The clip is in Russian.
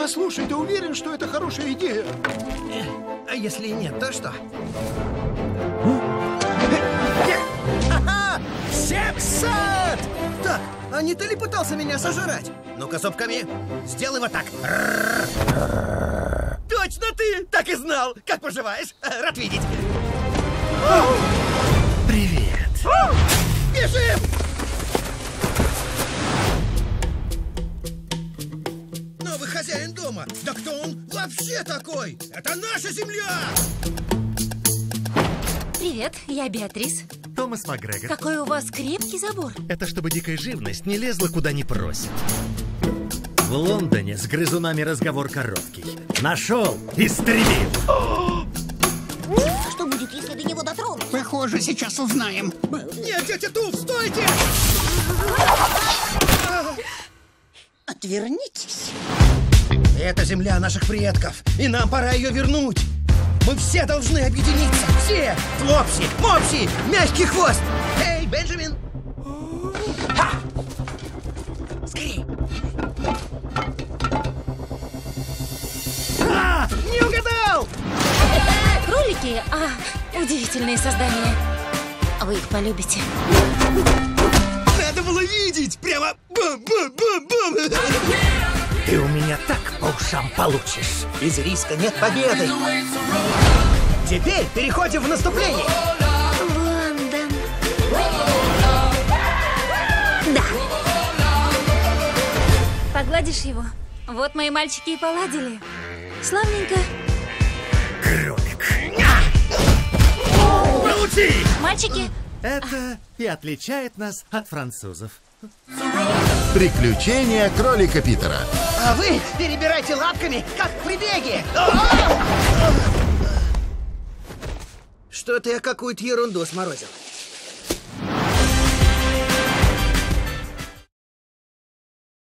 Послушай, ты уверен, что это хорошая идея? А если нет, то что? 700! Так, а не ты ли пытался меня сожрать? Ну-ка, зубками, сделай вот так. Точно ты! Так и знал! Как поживаешь? Рад видеть. Привет. Бежим! Новый хозяин дома. Да кто он вообще такой? Это наша земля! Привет, я Беатрис. Томас Макгрегор. Какой у вас крепкий забор. Это чтобы дикая живность не лезла куда не просит. В Лондоне с грызунами разговор короткий. Нашел, истребил. Что будет, если до него дотронуться? Похоже, сейчас узнаем. Нет, тетя Туф, стойте! Отвернитесь. Это земля наших предков, и нам пора ее вернуть. Мы все должны объединиться. Все! Флопси, Мопси, мягкий хвост. Эй, Бенджамин! Скорей! Не угадал! Кролики, удивительные создания. Вы их полюбите. Надо было видеть! Прямо бум-бум-бум-бум! Ты у меня так по ушам получишь. Без риска нет победы. Теперь переходим в наступление. Лондон. Да. Погладишь его? Вот мои мальчики и поладили. Славненько. Кролик. Получи! Мальчики, Это и отличает нас от французов. Приключения кролика Питера. А вы перебирайте лапками, как в прибеге. Что-то я какую-то ерунду сморозил.